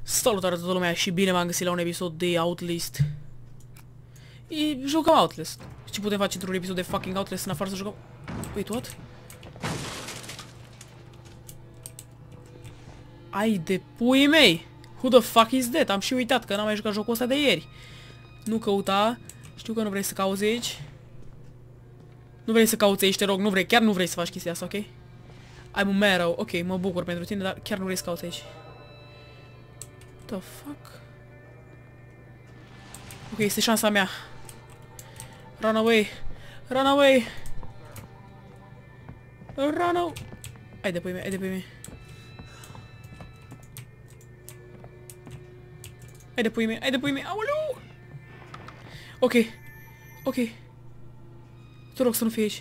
Salutare toată lumea și bine m-am găsit la un episod de Outlast. Jucăm Outlast. Ce putem face într-un episod de fucking Outlast în afară să jucăm? Wait, what? Ai de pui mei! Who the fuck is that? Am și uitat că n-am mai jucat jocul ăsta de ieri. Nu căuta. Știu că nu vrei să cauți aici. Nu vrei să cauți aici, te rog. Nu vrei, chiar nu vrei să faci chestia asta, ok? I'm un merău. Ok, mă bucur pentru tine, dar chiar nu vrei să cauți aici. The fuck? Ok, este șansa mea. Run away. Run away. Run away. Hai de pui mei, hai de pui mei. Hai de pui mei, hai de pui mei. Aoleu! Ok. Ok. Te rog să nu fie aici.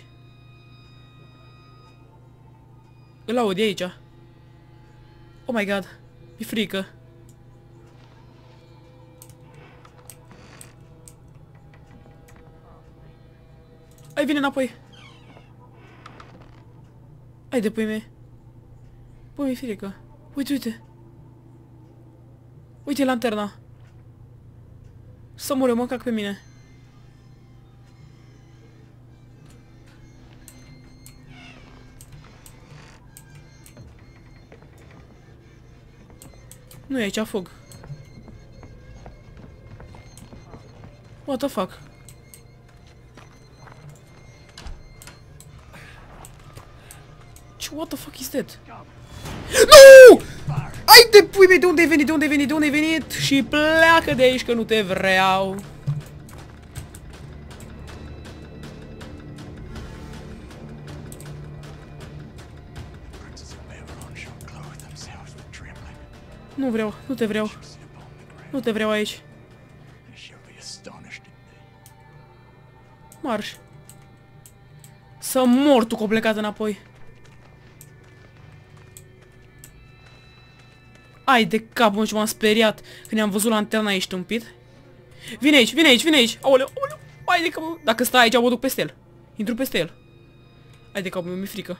Îl aud, e aici. Oh my god. Mi-e frică. Hai, vine înapoi. Hai de pui mei. Bă, mi-e frică. Uite, uite. Uite lanterna. Să mor eu, mă cac pe mine. Nu e aici, fug. What the fuck? What the fuck is that? Nu! Ai de pui mei, de unde ai venit? De unde ai venit? De unde ai venit? Și pleacă de aici că nu te vreau. Nu vreau, nu te vreau. Nu te vreau aici. Marș. Să mor tu că o plecat înapoi. Ai de cap, mă, ce m-am speriat când am văzut lanterna, ești tâmpit. Vine aici, vine aici, vine aici. Aoleu, aoleu. Ai de cap, mă. Dacă stai aici, mă duc peste el. Intru peste el. Ai de cap, mi-e frică.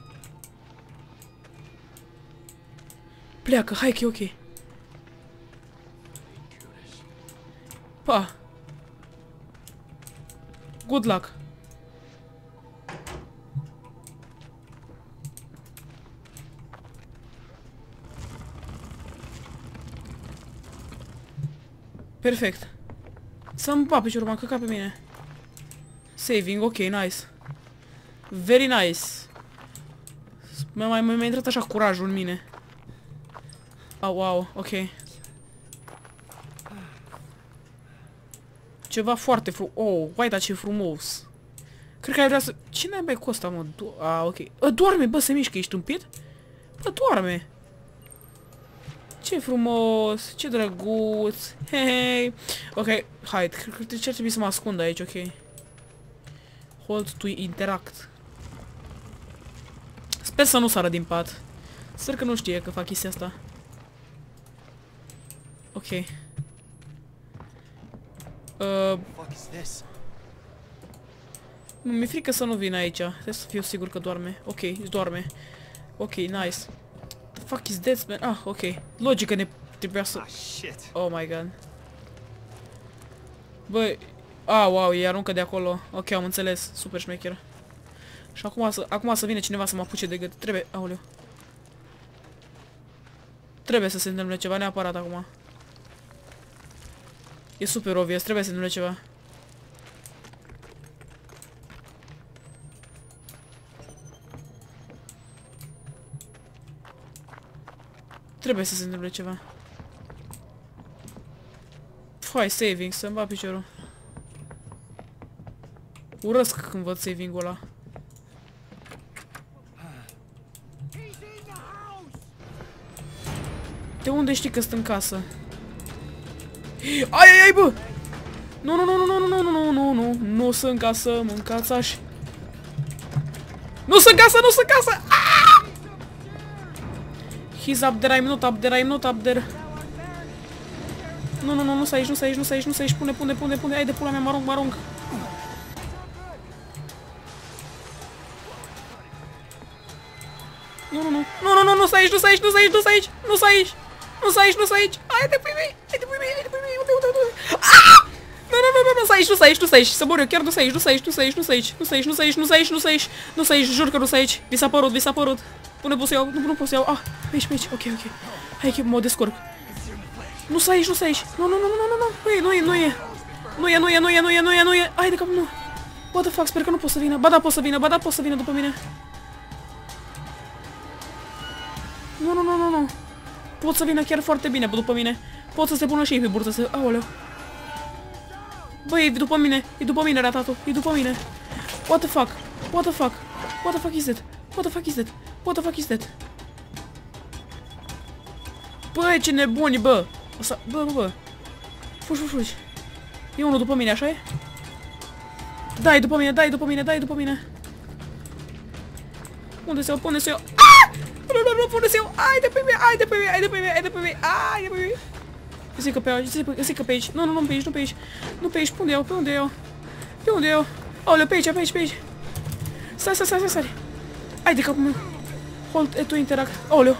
Pleacă, hai că e ok. Pa. Good luck. Perfect. Să-mi pa piciorul, m-am căcat pe mine. Saving, ok, nice. Very nice. Mi-a intrat așa curajul în mine. Au, au, ok. Ceva foarte frumos. Oh, uite ce frumos. Cred că ai vrea să... Cine ai cu ăsta, mă? Ok. Doarme, bă, se mișcă, ești tâmpit? Bă, doarme. Ce frumos, ce drăguț. Hei. Ok, hai, cred că ce ar trebui să mă ascund aici, ok. Hold to interact. Sper să nu sară din pat. Sper că nu știe că fac chestia asta. Ok. Mi-e frică să nu vin aici. Trebuie să fiu sigur că doarme. Ok, doarme. Ok, nice. The fuck is this, man? Ah, ok. Logică ne trebuia să... Oh my god. Băi... Ah, wow, e aruncă de acolo. Ok, am înțeles. Super șmecher. Și acum să vină cineva să mă apuce de gât. Trebuie... Aoleu. Trebuie să se întâmple ceva neapărat acum. E super obvious, trebuie să se întâmple ceva. Trebuie să se întâmple ceva. Hai, saving, să-mi va piciorul. Urăsc când văd saving-ul ăla. De unde știi că sunt în casă? Ai, ai, ai, bă! Nu, nu, nu, nu, nu, nu, nu, nu, nu, nu, nu sunt în casă, mâncați-aș. Nu sunt în casă, nu sunt în casă! He's up there, I'm not up there, I'm not up there. Nu, nu, nu, nu să aici, nu să aici, nu să aici, nu să aici, pune, pune, pune, pune, hai de pula mea, mă arunc, mă arunc. Nu, nu, nu, nu, nu, nu, nu să aici, nu să aici, nu să aici, nu să aici, nu să aici. Nu stai aici, nu stai aici! Hai de pui mei! Hai de pui mei! Hai de pui mei! Unde? Ah! Nu, nu, nu, nu, nu stai aici, nu stai aici, nu stai aici! Să mor eu, chiar nu stai aici, nu stai aici, nu stai aici, nu stai aici, nu stai aici, nu stai aici, nu stai aici, nu stai aici, nu stai aici, jur că nu stai aici! Vi s-a părut, vi s-a părut! Pune pot să iau, nu pot să iau, ah! Pe aici, pe aici, ok, ok. Hai că mă descurc. Nu stai aici, nu stai aici! Nu, nu, nu, nu, nu, nu, nu e, nu e, nu e! Nu e, nu e, nu e, nu e, nu e, nu e! Hai de cap, nu! What the fuck, sper că nu pot să vină. Ba da, pot să vină, ba da, pot să vină după mine. Nu, nu, nu, nu, nu. Pot să vină chiar foarte bine după mine. Pot să se pună și ei pe burtă să... Aoleu. Băi, e după mine, ratatul, e după mine. What the fuck, what the fuck, what the fuck is that? What the fuck is that? What the fuck is that? Băi, ce nebuni, bă. Bă. Fugi. E unul după mine, așa e? Dai după mine, dai după mine, dai după mine. Unde se iau? Unde se iau? Nu, unde se iau? Ai de pe mine, ai de pe mine, ai de pe mine, ai de pe mine, ai de pe mine. Zic că pe aici, zic că pe aici. Nu, pe aici, nu pe aici. Nu pe aici, pe unde iau? Pe unde iau? Pe unde iau? Aoleu, pe aici, pe aici, pe aici. Stai. Ai de capul meu. Hold to interact. Aoleu.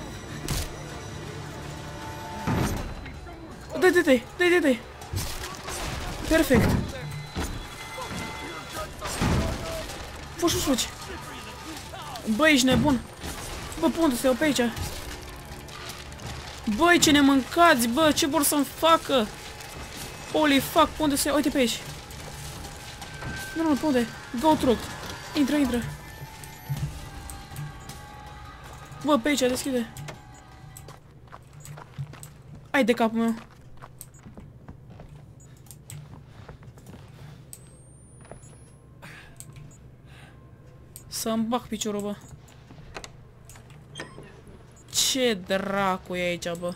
Dai. Perfect. Fugi. Băi, ești nebun. Bă, pe unde se iau? Pe aici. Băi, ce ne mâncați, bă, ce vor să-mi facă? Holy fuck, pe unde se iau? Uite pe aici. Nu, pe unde? Go truck. Intră. Bă, pe aici, deschide. Ai de capul meu. Să-mi bag piciorul, bă. Ce dracu e aici, bă?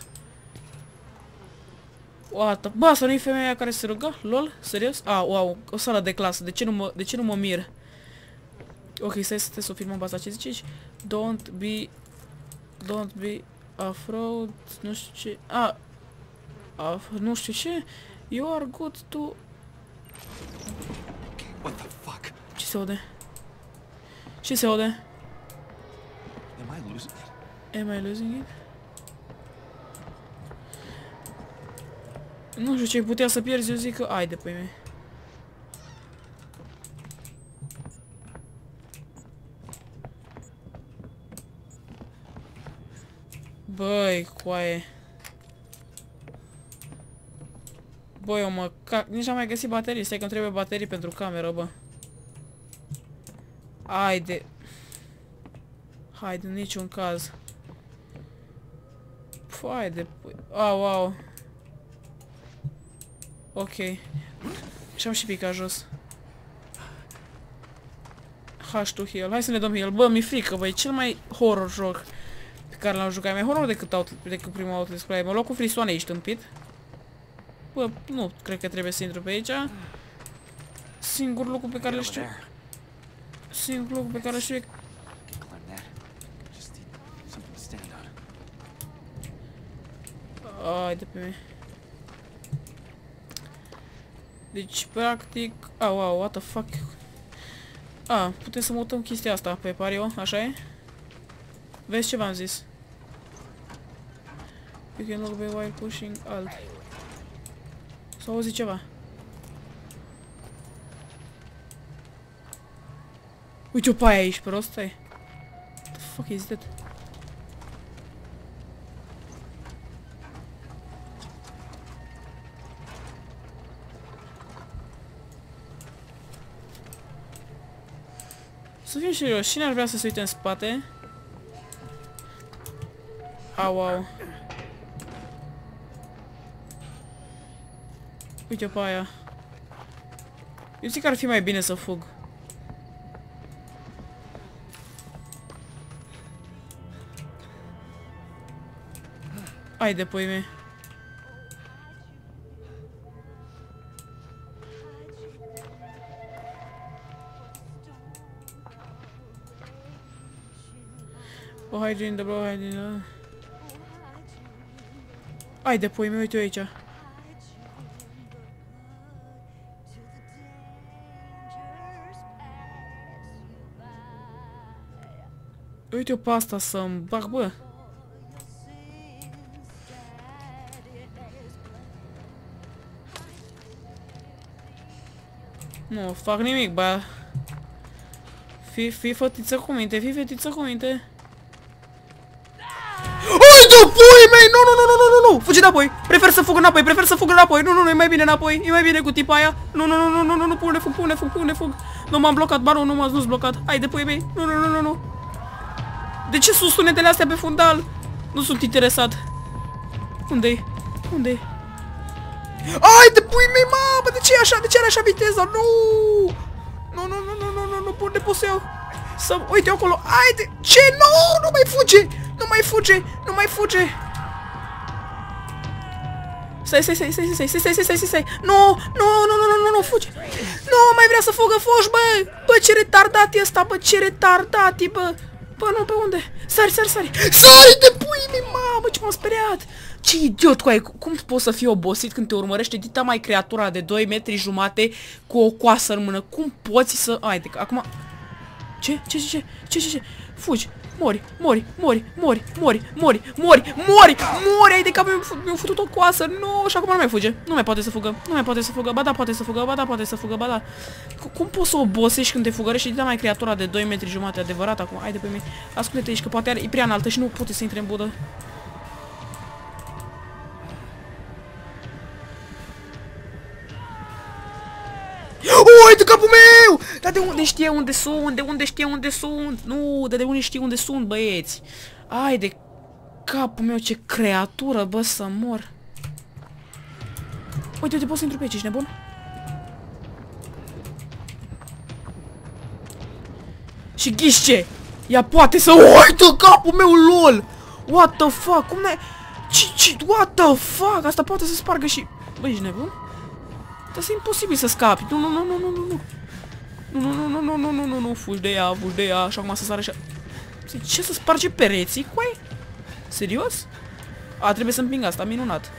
Bă, asta nu-i femeia care se ruga? Lol? Serios? Wow, o sală de clasă. De ce nu mă mir? Ok, stai să o filmăm pe asta. Ce zici? Don't be afraid. Nu știu ce. Nu știu ce. You are good to... What the fuck? Ce se aude? Ce se aude? Am I losing it? Nu știu ce putea să pierzi, eu zic că... Ai de pe mine. Băi, coaie. Băi, eu mă cac. Nici n-am mai găsit baterii. Stai că îmi trebuie baterii pentru cameră, bă. Haide, în niciun caz. Haide. Wow. Ok. Și-am și picat jos. H to heal. Hai să ne dăm heal. Bă, mi-e frică, băi. Cel mai horror joc pe care l-am jucat. Mai horror decât primul Outlast Cry. Mă luat cu frisoane, ești tâmpit. Bă, nu cred că trebuie să intru pe aici. Singurul lucru pe care îl știu e... Ai de pe mine. Deci, practic... Wow, what the fuck? Putem să mutăm chestia asta pe pariu, așa e? Vezi ce v-am zis? You can look back while pushing alt. S-a auzit ceva. Uite-o pe aia aici, prost, stai. What the fuck is that? Să fim serios, cine ar vrea să se uite în spate? Wow. Uite-o pe aia. Eu zic că ar fi mai bine să fug. Hai de pui mei. Oh, hide in the blow, hide in the... Hai de pui mei, uite-o aici. Uite-o pe asta să-mi bag, bă. Nu fac nimic, bă. Fii fătiță cu minte, fii fetiță cu minte. Ui, de pui mei! Nu, nu, nu, nu, nu, nu! Fugi înapoi! Prefer să fug înapoi, prefer să fug înapoi! Nu, nu, nu, e mai bine înapoi! E mai bine cu tipa aia! Nu, nu, nu, nu, nu, nu, nu, pune fug, pune fug, pune fug! Nu m-am blocat, baron, nu m-ați blocat! Hai de pui mei! Nu, nu, nu, nu, nu! De ce sunt sunetele astea pe fundal? Nu sunt interesat! Unde-i? Unde-i? Ai de pui mei, mamă! De ce e așa? De ce are așa viteza? Nu! Nu, nu, nu, nu, nu, nu, nu, unde pot să iau? Să... Uite acolo! Ai de... Ce? Nu! Nu mai fuge! Nu mai fuge! Nu mai fuge! Stai, stai, stai, stai, stai, stai, stai, stai, stai, stai! Nu! Nu, nu, nu, nu, nu, nu, fuge! Nu, mai vrea să fugă, foși, bă! Bă, ce retardat e ăsta, bă, ce retardat e, bă! Bă, nu, pe unde? Sari, sari, sari! Sari de pui mei, mamă, ce m-am speriat! Ce idiot, coaie, cum poți să fii obosit când te urmărește dita mai creatura de 2 metri jumate cu o coasă în mână? Cum poți să... Hai, de acum... Ce? Ce? Fugi! Mori, mori, mori, mori, mori, mori, mori, mori, mori! Ai de cap, mi-au făcut o coasă, nu, și acum nu mai fuge. Nu mai poate să fugă, nu mai poate să fugă, ba da, poate să fugă, ba da, poate să fugă, ba da. Cum poți să obosești când te fugărești dita mai creatura de 2 metri jumate, adevărat acum? Hai de pe mine, ascultă-te aici, că poate e prea înaltă și nu poate să intre în budă. Ui, de capul meu! Dar de unde știe unde sunt? De unde știe unde sunt? Nu, de unde știe unde sunt, băieți? Ai de capul meu, ce creatură, bă, să mor. Uite, uite, poți să intru pe aici, ești nebun? Și ghiși ce? Ea poate să... Uite, capul meu, lol! What the fuck? Cum n-ai... What the fuck? Asta poate să spargă și... Bă, ești nebun? Asta e imposibil să scapi. Nu, nu, nu, nu, nu, nu, nu. Nu, nu, nu, nu, nu, nu, nu, nu, fugi de ea, fugi de ea, și acum să sară așa. Ce, să sparge pereții, coai? Serios? A, trebuie să împing asta, minunat.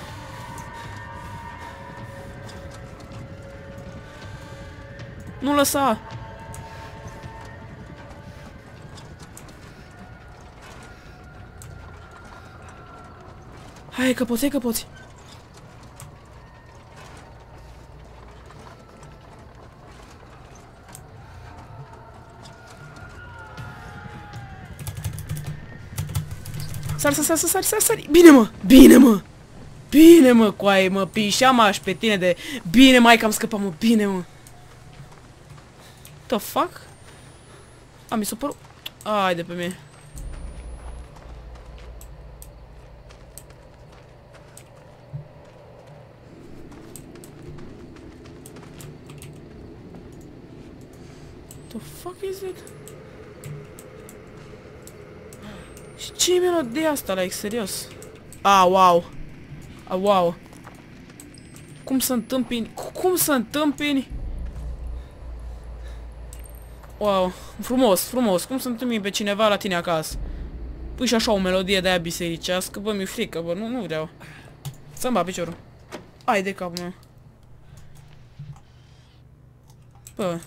Nu lăsa. Hai că poți, hai că poți. Sari. Bine, mă! Bine, mă! Bine, mă, coaie, mă, pișeam aș pe tine de... Bine, mai că am scăpat, mă, bine, mă! The fuck? A, mi s-a părut... Ai de pe mine. The fuck is it? Și ce e melodia asta, like, serios? Wow. Wow. Cum să întâmpini? Cum să întâmpini? Wow. Frumos. Cum să întâmpini pe cineva la tine acasă? Pui și așa o melodie de aia bisericească. Bă, mi-e frică, bă, nu vreau. Să-mi bat piciorul. Ai de capul meu. Bă.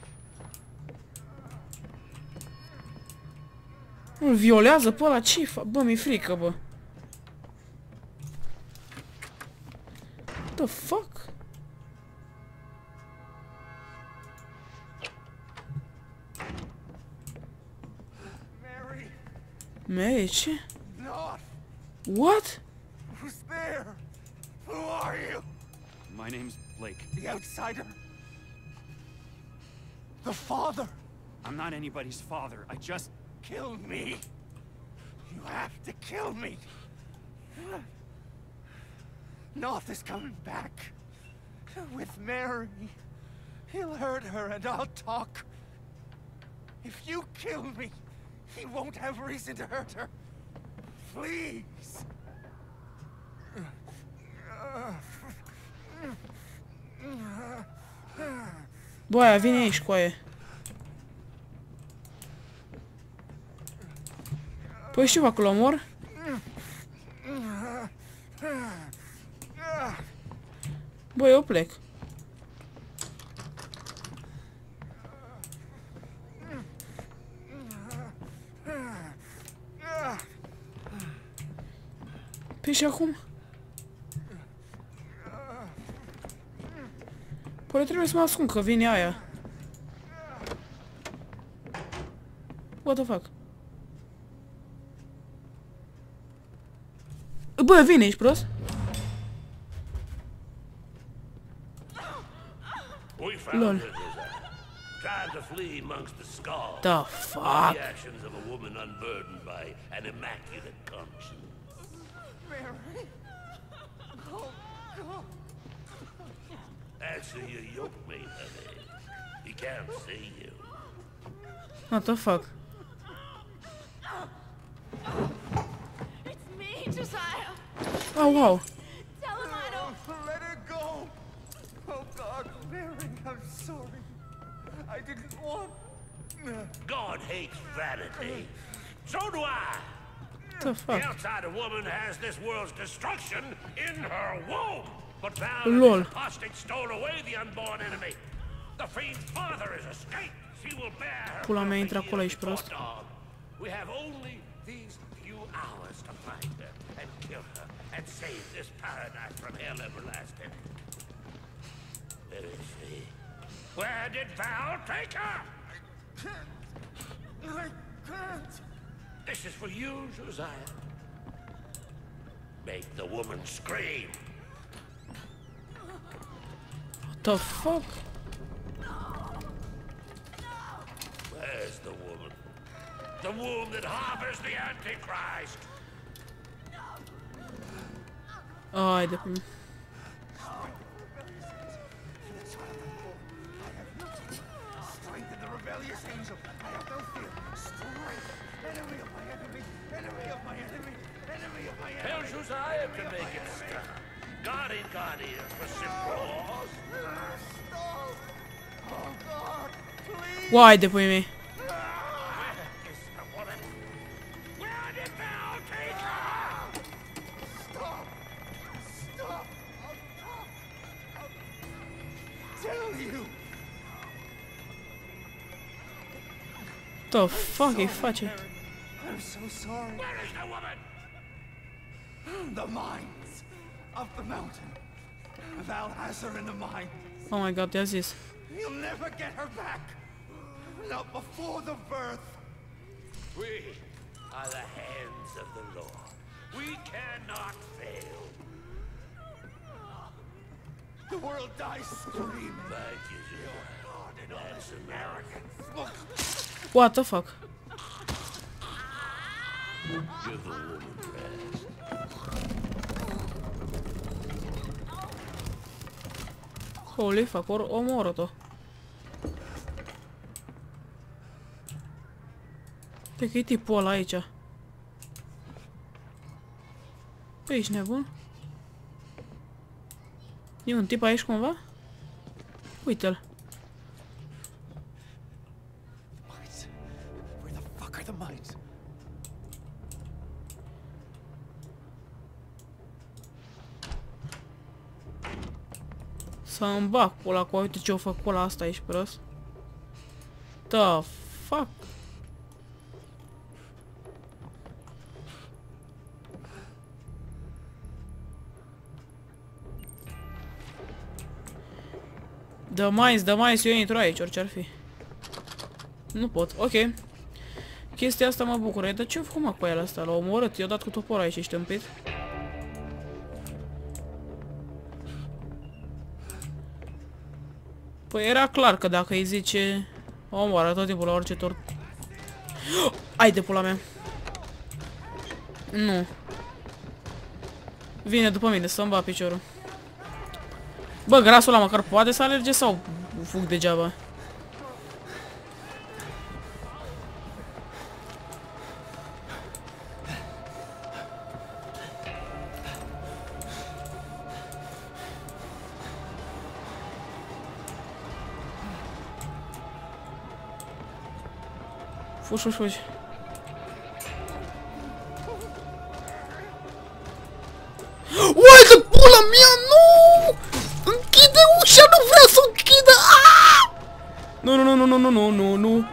Îl violează pe ăla, ce fac? Bă, mi-e frică, bă. The fuck? Mary, ce? What? Who's there? Who are you? My name's Blake. The outsider? The father? I'm not anybody's father. I just... Kill me. You have to kill me. North is coming back. With Mary. He'll hurt her and I'll talk. If you kill me, he won't have reason to hurt her. Please. Bă, aia vine aici, coaie. Păi știu acolo, mor? Bă, eu plec. Păi și acum? Păi trebuie să mă ascund că vine aia. What the fuck? Bă, vine, ești prost? Lol. Trying to flee amongst the scars. The fuck? The actions of a woman unburdened by an immaculate conscience. Mary. Oh, God. Answer your yoke mate, honey. He can't see you. What the fuck? It's me, Josiah. Oh, wow. Tell him I don't. Let her go. Oh, God, Mary, I'm sorry. I didn't want... God hates vanity. So do I. What the The fuck? outsider woman has this world's destruction in her womb. But Lol. Valor, the apostate, stole away the unborn enemy. The fiend's father is escaped. She will bear her. Pula mea, intră perfect acolo, ești years prost. before dawn. We have only these few hours to find her and kill her and save this paradise from hell everlasting. Where is she? Where did Val take her? I can't. This is for you, Josiah. Make the woman scream. What the fuck? Where's the woman? The womb that harbors the Antichrist. Ai de pula. Strengthen the rebellious angel. I have no fear. Strike. Enemy of my enemy. Enemy of my enemy. Enemy of my Tell enemy. Josiah to make it stop. God ain't got ears for simple laws. Stop. Oh, God. Please. Uai de pui mei. Where is the woman? Where did Val take her? Stop. Stop. I'll tell you. The fuck îi face? I'm so sorry. Where is the woman? The mines of the mountain. Val has her in the mine. Oh my god, i-a zis. You'll never get her back. Not before the birth. We are the hands of the Lord. We cannot fail. The world dies screaming. Thank you, Josiah. That's American. What the fuck? Give the woman rest. Holy fuck, omoră-o. Pe că e tipul ăla aici. Păi, ești nebun? E un tip aici cumva? Uite-l. Mines? Where the fuck are the mines? Să-mi bag pula cu uite ce-o făcut ăla asta, ești prost? The fuck? The mines, eu intru aici, orice ar fi. Nu pot, ok. Chestia asta mă bucură, dar ce-a făcut mă cu el asta? L-a omorât, i-a dat cu toporul aici, ești împit. Păi era clar că dacă îi zice omoară tot timpul la orice tort. Ai de pula mea. Nu. Vine după mine să-mi bat piciorul. Bă, grasul ăla măcar poate să alerge sau fug degeaba? Fugi, fugi, fugi. Uite, pula mea, nu! Închide ușa, nu vrea să o închidă! Nu, nu, nu, nu, nu, nu, nu, nu.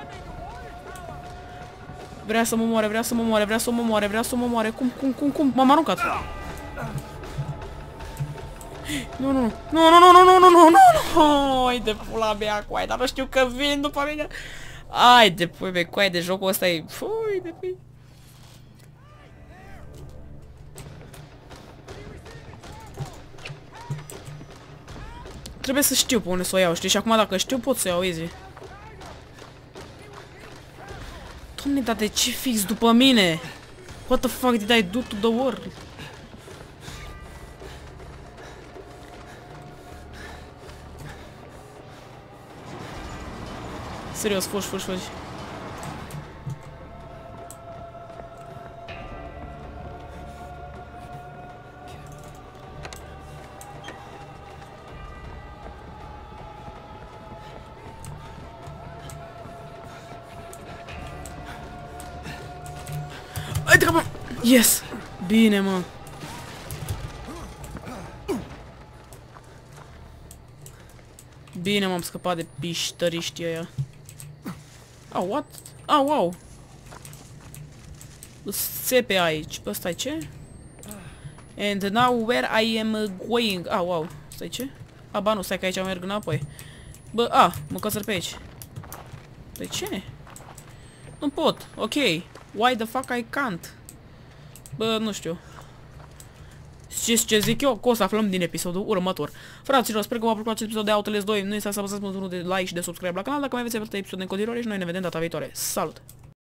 Vrea să mă moare, vrea să mă moare, vrea să mă moare, vrea să mă moare. Cum? M-am aruncat. Nu, nu, nu, nu, nu, nu, nu, nu, nu, nu, nu, ai de pula mea, coai, dar nu știu că vin după mine. Ai de pui mea, coai, de jocul ăsta e, fui de pui. Trebuie să știu pe unde să o iau, știi? Și acum dacă știu pot să iau easy. Doamne, dar de ce fix după mine? What the fuck did I do to the world? Serios, fugi, fugi, fugi. Ai de capă! Yes! Bine, mă! Bine, m-am scăpat de piștăriștii ăia. Oh, what? Oh, wow! Țepe aici. Ăsta e ce? And now where I am going? Oh, wow! Stai ce? Ba nu, stai că aici merg înapoi. Bă, mă căsăr pe aici. De ce? Nu pot. Ok. Why the fuck I can't? Bă, nu știu. Știți ce zic eu? Că o să aflăm din episodul următor. Fraților, sper că v-a plăcut acest episod de Outlast 2. Nu uitați să apăsați butonul de like și de subscribe la canal dacă mai aveți alte episoade în continuare și noi ne vedem data viitoare. Salut!